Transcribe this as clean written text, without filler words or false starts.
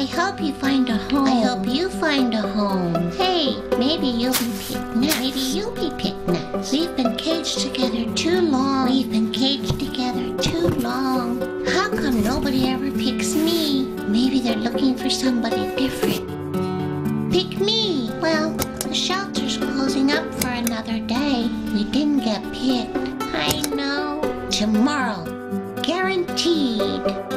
hope you find a home. I hope you find a home. Hey, maybe you'll be picked next. Maybe you'll be picked next. We've been caged together too long. We've been caged together too long. How come nobody ever picks me? Maybe they're looking for somebody different. Pick me. Well, the shelter's closing up for another day. We didn't get picked. I know. Tomorrow. Guaranteed.